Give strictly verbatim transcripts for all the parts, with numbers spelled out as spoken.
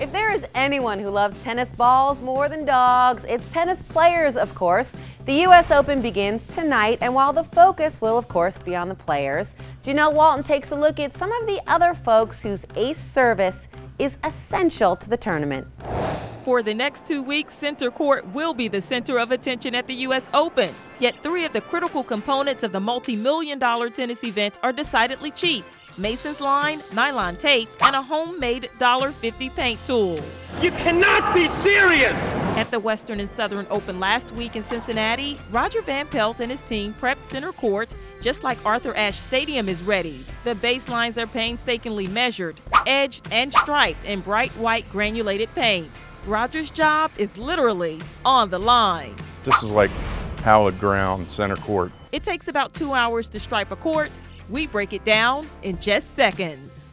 If there is anyone who loves tennis balls more than dogs, it's tennis players, of course. The U S Open begins tonight, and while the focus will, of course, be on the players, Janelle Walton takes a look at some of the other folks whose ace service is essential to the tournament. For the next two weeks, center court will be the center of attention at the U S Open. Yet three of the critical components of the multi-million dollar tennis event are decidedly cheap: Mason's line, nylon tape, and a homemade one dollar fifty paint tool. You cannot be serious! At the Western and Southern Open last week in Cincinnati, Roger Van Pelt and his team prepped center court just like Arthur Ashe Stadium is ready. The baselines are painstakingly measured, edged, and striped in bright white granulated paint. Roger's job is literally on the line. This is like hallowed ground, center court. It takes about two hours to stripe a court. We break it down in just seconds.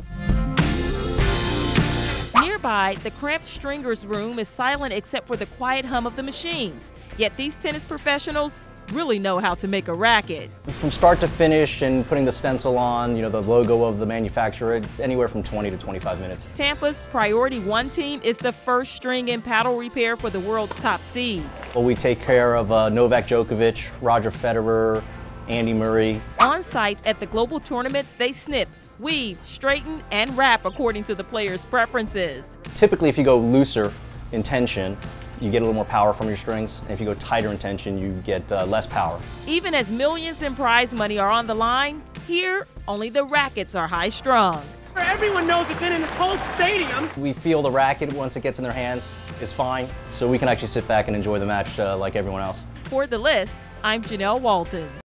Nearby, the cramped stringers room is silent except for the quiet hum of the machines. Yet these tennis professionals really know how to make a racket. From start to finish and putting the stencil on, you know, the logo of the manufacturer, anywhere from twenty to twenty-five minutes. Tampa's Priority One team is the first string and paddle repair for the world's top seeds. Well, we take care of uh, Novak Djokovic, Roger Federer, Andy Murray. On site at the global tournaments, they snip, weave, straighten, and wrap according to the players' preferences. Typically, if you go looser in tension, you get a little more power from your strings, and if you go tighter in tension, you get uh, less power. Even as millions in prize money are on the line, here, only the rackets are high-strung. Everyone knows it's in this whole stadium. We feel the racket once it gets in their hands is fine, so we can actually sit back and enjoy the match uh, like everyone else. For The List, I'm Janelle Walton.